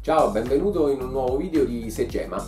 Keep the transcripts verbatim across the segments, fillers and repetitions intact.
Ciao, benvenuto in un nuovo video di Segema.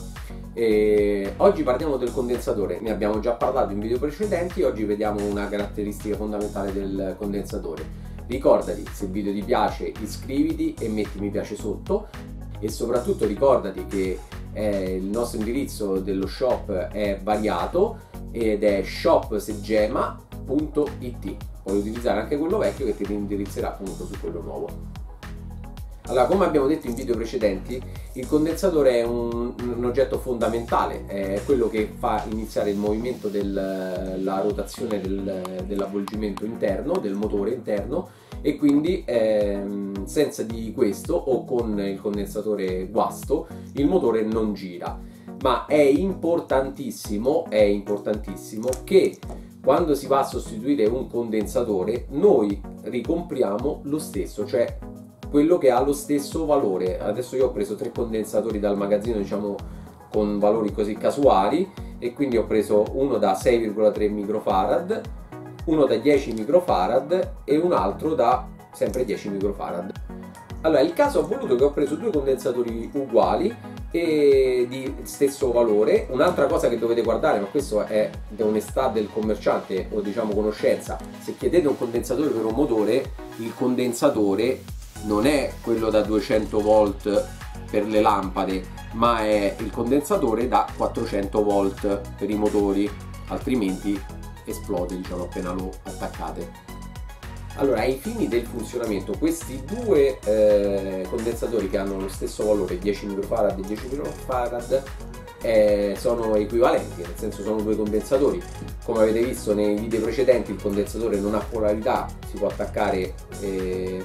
E oggi parliamo del condensatore, ne abbiamo già parlato in video precedenti. Oggi vediamo una caratteristica fondamentale del condensatore. Ricordati, se il video ti piace iscriviti e metti mi piace sotto, e soprattutto ricordati che eh, il nostro indirizzo dello shop è variato ed è shop segema punto it. Puoi utilizzare anche quello vecchio che ti indirizzerà appunto su quello nuovo. Allora, come abbiamo detto in video precedenti, il condensatore è un, un oggetto fondamentale, è quello che fa iniziare il movimento della rotazione del, dell'avvolgimento interno, del motore interno, e quindi ehm, senza di questo o con il condensatore guasto il motore non gira. Ma è importantissimo, è importantissimo che quando si va a sostituire un condensatore noi ricompriamo lo stesso, cioè quello che ha lo stesso valore. Adesso io ho preso tre condensatori dal magazzino, diciamo con valori così casuali, e quindi ho preso uno da sei virgola tre microfarad, uno da dieci microfarad e un altro da sempre dieci microfarad. Allora, il caso ha voluto che ho preso due condensatori uguali e di stesso valore. Un'altra cosa che dovete guardare, ma questo è da onestà del commerciante o diciamo conoscenza: se chiedete un condensatore per un motore, il condensatore non è quello da duecento volt per le lampade, ma è il condensatore da quattrocento volt per i motori, altrimenti esplode, diciamo, appena lo attaccate. Allora, ai fini del funzionamento, questi due eh, condensatori che hanno lo stesso valore, dieci microfarad e dieci microfarad, eh, sono equivalenti, nel senso sono due condensatori. Come avete visto nei video precedenti, il condensatore non ha polarità, si può attaccare eh,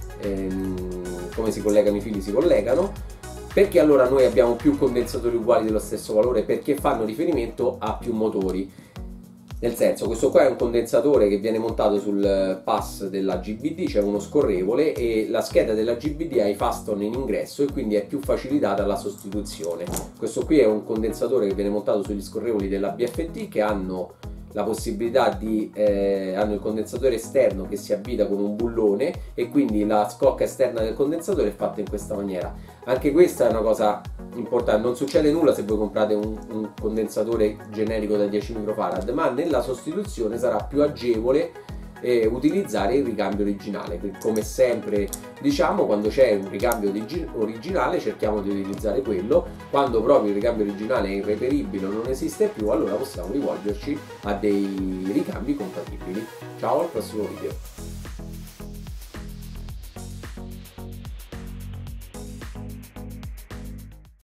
come si collegano i fili, si collegano. Perché allora noi abbiamo più condensatori uguali dello stesso valore? Perché fanno riferimento a più motori. Nel senso, questo qua è un condensatore che viene montato sul pass della G B D, c'è uno scorrevole, e la scheda della G B D ha i faston in ingresso e quindi è più facilitata la sostituzione. Questo qui è un condensatore che viene montato sugli scorrevoli della B F T, che hanno la possibilità di eh, hanno il condensatore esterno che si avvita con un bullone, e quindi la scocca esterna del condensatore è fatta in questa maniera. Anche questa è una cosa importante: non succede nulla se voi comprate un, un condensatore generico da dieci microfarad, ma nella sostituzione sarà più agevole eh, utilizzare il ricambio originale. Come sempre diciamo, quando c'è un ricambio originale cerchiamo di utilizzare quello. Quando proprio il ricambio originale è irreperibile o non esiste più, allora possiamo rivolgerci a dei ricambi compatibili. Ciao, al prossimo video.